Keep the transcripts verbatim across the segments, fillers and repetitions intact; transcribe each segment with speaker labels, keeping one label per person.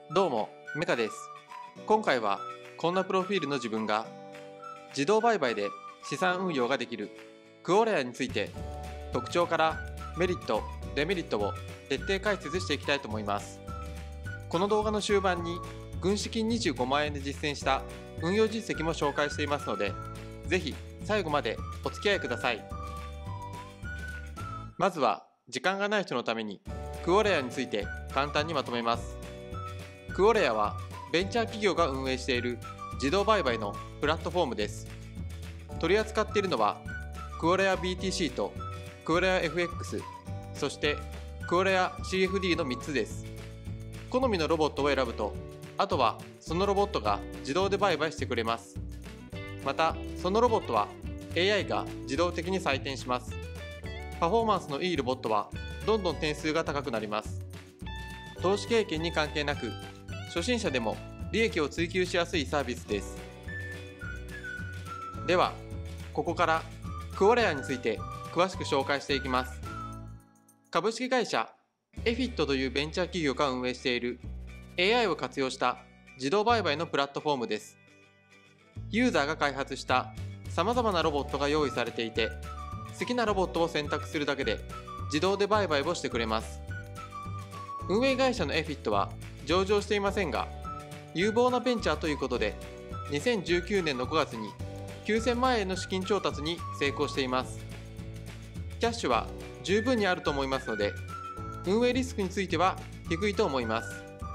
Speaker 1: どうも、メカです。今回はこんなプロフィールの自分が自動売買で資産運用ができるクオレアについて特徴からメリット、デメリットを徹底解説していきたいと思います。この動画の終盤に軍資金にじゅうごまんえんで実践した運用実績も紹介していますので、ぜひ最後までお付き合いください。まずは時間がない人のためにクオレアについて簡単にまとめます。クオレアはベンチャー企業が運営している自動売買のプラットフォームです。取り扱っているのはクオレア ビーティーシー とクオレア エフエックス、そしてクオレア シーエフディー のみっつです。好みのロボットを選ぶと、あとはそのロボットが自動で売買してくれます。また、そのロボットは エーアイ が自動的に採点します。パフォーマンスのいいロボットはどんどん点数が高くなります。投資経験に関係なく、初心者でも利益を追求しやすいサービスです。では、ここからクオレアについて詳しく紹介していきます。株式会社エフィットというベンチャー企業が運営している エーアイ を活用した自動売買のプラットフォームです。ユーザーが開発したさまざまなロボットが用意されていて、好きなロボットを選択するだけで自動で売買をしてくれます。運営会社のエフィットは上場していませんが、有望なベンチャーということでにせんじゅうきゅうねんのごがつにきゅうせんまんえんの資金調達に成功しています。キャッシュは十分にあると思いますので、運営リスクについては低いと思います。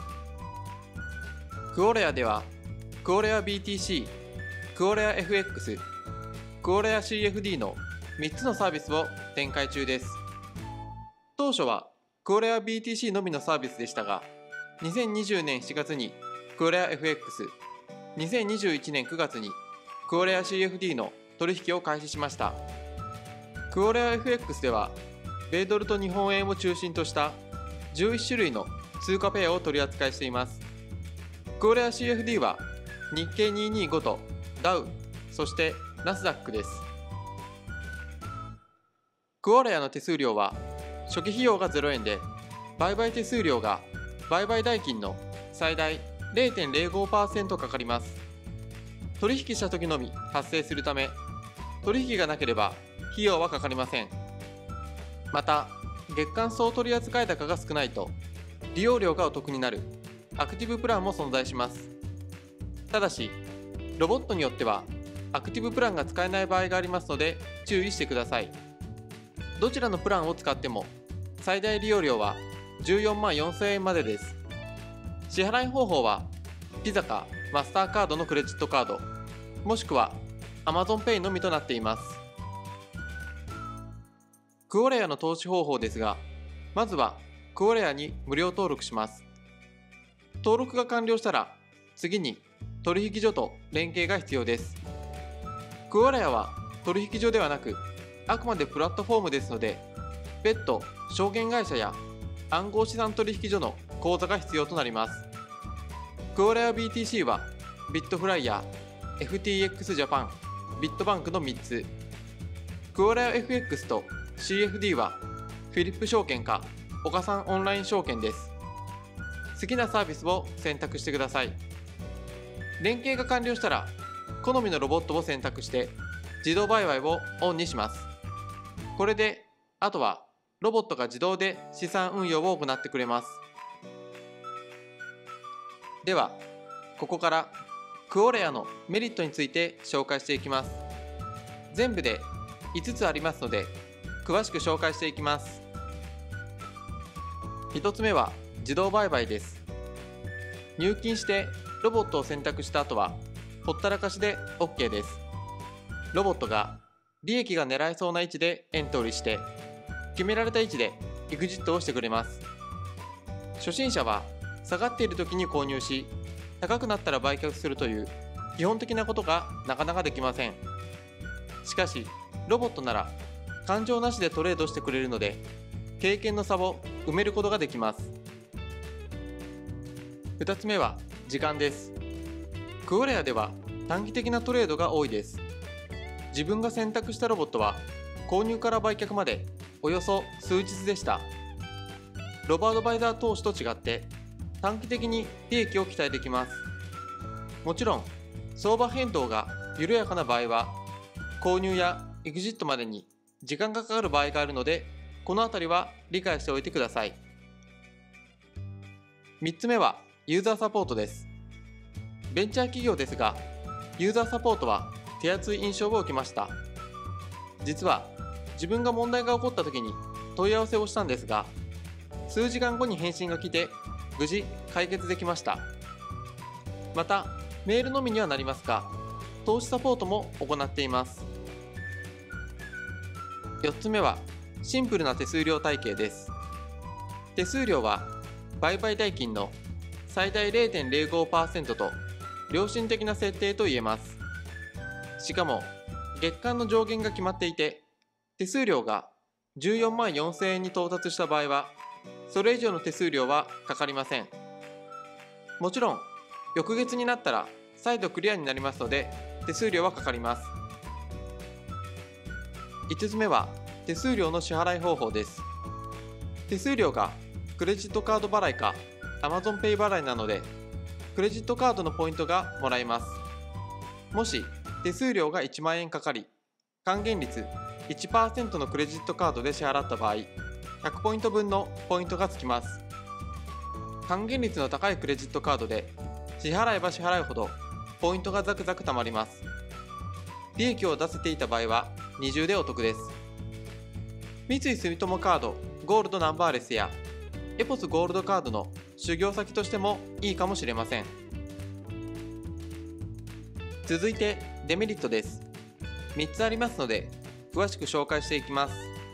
Speaker 1: クオレアではクオレア ビーティーシー、クオレア エフエックス、クオレア シーエフディー のみっつのサービスを展開中です。当初はクオレア ビーティーシー のみのサービスでしたが、にせんにじゅうねんしちがつにクオレア エフエックス、にせんにじゅういちねんくがつにクオレア シーエフディー の取引を開始しました。クオレア エフエックス では、米ドルと日本円を中心としたじゅういちしゅるいの通貨ペアを取り扱いしています。クオレア シーエフディー は日経にひゃくにじゅうごとダウ、そしてナスダックです。クオレアの手数料は初期費用がゼロえんで、売買手数料が売買代金の最大 れいてんれいごパーセント かかります。取引した時のみ発生するため、取引がなければ費用はかかりません。また、月間総取扱高が少ないと利用料がお得になるアクティブプランも存在します。ただし、ロボットによってはアクティブプランが使えない場合がありますので注意してください。どちらのプランを使っても最大利用料はじゅうよんまんよんせんえんまでです。支払い方法はピザかマスターカードのクレジットカード、もしくは アマゾンペイ のみとなっています。クオレアの投資方法ですが、まずはクオレアに無料登録します。登録が完了したら、次に取引所と連携が必要です。クオレアは取引所ではなく、あくまでプラットフォームですので、別途証券会社や暗号資産取引所の口座が必要となります。クオレア ビーティーシー はビットフライヤー、エフティーエックス ジャパン、ビットバンクのみっつ。クオレア エフエックス と シーエフディー はフィリップ証券か岡三オンライン証券です。好きなサービスを選択してください。連携が完了したら、好みのロボットを選択して自動売買をオンにします。これで、あとはロボットが自動で資産運用を行ってくれます。では、ここからクオレアのメリットについて紹介していきます。全部でいつつありますので、詳しく紹介していきます。ひとつめは自動売買です。入金してロボットを選択した後は、ほったらかしで オーケー です。ロボットが利益が狙えそうな位置でエントリーして、決められた位置でエグジットをしてくれます。初心者は下がっている時に購入し、高くなったら売却するという基本的なことがなかなかできません。しかし、ロボットなら感情なしでトレードしてくれるので、経験の差を埋めることができます。ふたつめは時間です。クオレアでは短期的なトレードが多いです。自分が選択したロボットは購入から売却までおよそ数日でした。ロボアドバイザー投資と違って短期的に利益を期待できます。もちろん相場変動が緩やかな場合は購入やエグジットまでに時間がかかる場合があるので、このあたりは理解しておいてください。みっつめはユーザーサポートです。ベンチャー企業ですが、ユーザーサポートは手厚い印象を受けました。実は自分が問題が起こった時に問い合わせをしたんですが、数時間後に返信が来て無事解決できました。またメールのみにはなりますが、投資サポートも行っています。よっつめはシンプルな手数料体系です。手数料は売買代金の最大 ゼロてんゼロごパーセント と良心的な設定と言えます。しかも月間の上限が決まっていて、手数料がじゅうよんまんよんせんえんに到達した場合はそれ以上の手数料はかかりません。もちろん翌月になったら再度クリアになりますので手数料はかかります。いつつめは手数料の支払い方法です。手数料がクレジットカード払いか Amazon Pay 払いなので、クレジットカードのポイントがもらえます。もし手数料がいちまんえんかかり、還元率 いちパーセント のクレジットカードで支払った場合、ひゃくポイントぶんのポイントがつきます。還元率の高いクレジットカードで支払えば支払うほどポイントがザクザク貯まります。利益を出せていた場合は二重でお得です。三井住友カードゴールドナンバーレスやエポスゴールドカードの修行先としてもいいかもしれません。続いてデメリットです。みっつありますので詳しく紹介していきます。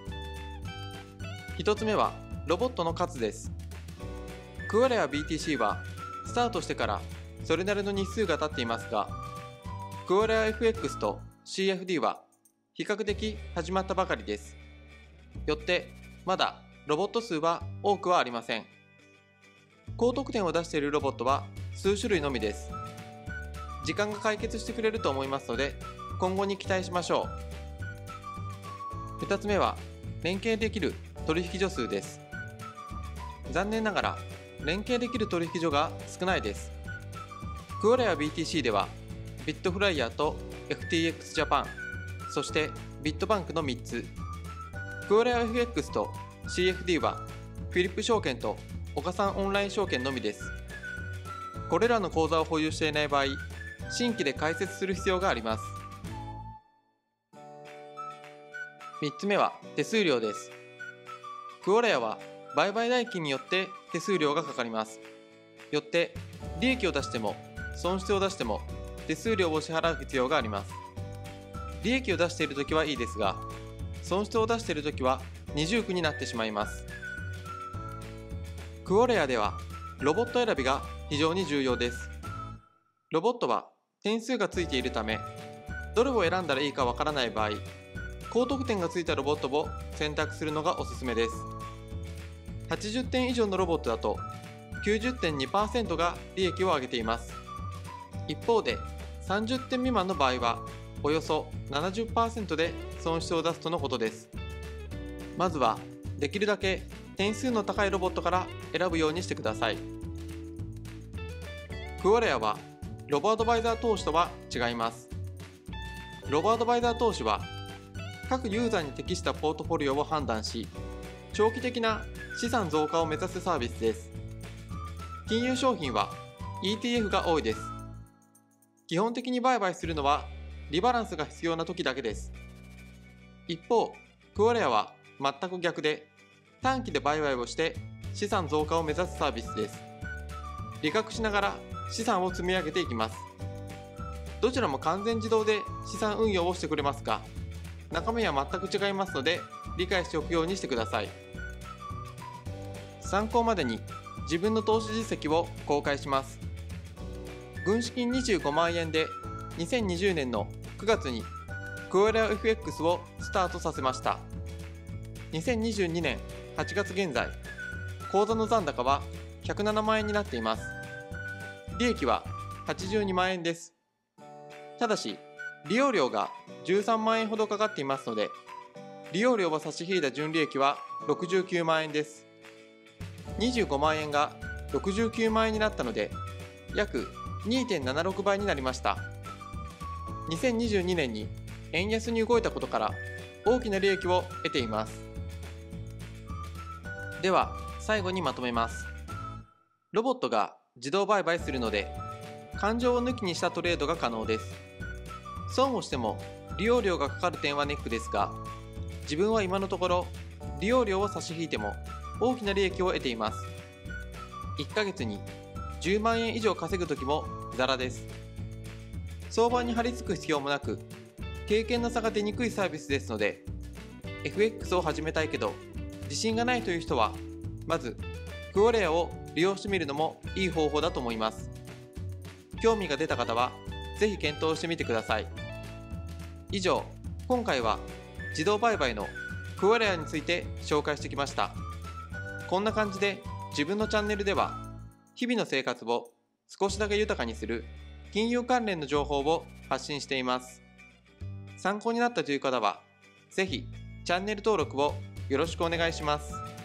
Speaker 1: ひとつめはロボットの数です。クワレア ビーティーシー はスタートしてからそれなりの日数が経っていますが、クワレア エフエックス と シーエフディー は比較的始まったばかりです。よってまだロボット数は多くはありません。高得点を出しているロボットは数種類のみです。時間が解決してくれると思いますので今後に期待しましょう。ふたつめは連携できる取引所数です。残念ながら連携できる取引所が少ないです。クワレア ビーティーシー ではビットフライヤーと エフティーエックス ジャパン、そしてビットバンクのみっつ、クワレア エフエックス と シーエフディー はフィリップ証券と岡三オンライン証券のみです。これらの口座を保有していない場合、新規で開設する必要があります。みっつめは手数料です。クワレアは売買代金によって手数料がかかります。よって利益を出しても損失を出しても手数料を支払う必要があります。利益を出しているときはいいですが、損失を出しているときは二重苦になってしまいます。クワレアではロボット選びが非常に重要です。ロボットは点数がついているため、どれを選んだらいいかわからない場合、高得点がついたロボットを選択するのがおすすめです。はちじゅってん以上のロボットだと きゅうじゅってんにパーセント が利益を上げています。一方でさんじゅってん未満の場合はおよそ ななじゅっパーセント で損失を出すとのことです。まずはできるだけ点数の高いロボットから選ぶようにしてください。クワレアはロボアドバイザー投資とは違います。ロボアドバイザー投資は各ユーザーに適したポートフォリオを判断し、長期的な資産増加を目指すサービスです。金融商品は イーティーエフ が多いです。基本的に売買するのはリバランスが必要な時だけです。一方、クワレアは全く逆で、短期で売買をして資産増加を目指すサービスです。利確しながら資産を積み上げていきます。どちらも完全自動で資産運用をしてくれますが、中身は全く違いますので理解しておくようにしてください。参考までに自分の投資実績を公開します。軍資金にじゅうごまんえんでにせんにじゅうねんのくがつにクワレア エフエックス をスタートさせました。にせんにじゅうにねんはちがつ現在、口座の残高はひゃくななまんえんになっています。利益ははちじゅうにまんえんです。ただし利用料がじゅうさんまんえんほどかかっていますので、利用料を差し引いた純利益はろくじゅうきゅうまんえんです。にじゅうごまんえんがろくじゅうきゅうまんえんになったので、約 にてんななろく 倍になりました。にせんにじゅうにねんに円安に動いたことから大きな利益を得ています。では最後にまとめます。ロボットが自動売買するので、感情を抜きにしたトレードが可能です。損をしても利用料がかかる点はネックですが、自分は今のところ利用料を差し引いても大きな利益を得ています。いっかげつにじゅうまんえん以上稼ぐ時もザラです。相場に張り付く必要もなく、経験の差が出にくいサービスですので、 エフエックス を始めたいけど自信がないという人は、まずクオレアを利用してみるのもいい方法だと思います。興味が出た方はぜひ検討してみてください。以上、今回は自動売買のクオレアについて紹介してきました。こんな感じで自分のチャンネルでは、日々の生活を少しだけ豊かにする金融関連の情報を発信しています。参考になったという方は、ぜひチャンネル登録をよろしくお願いします。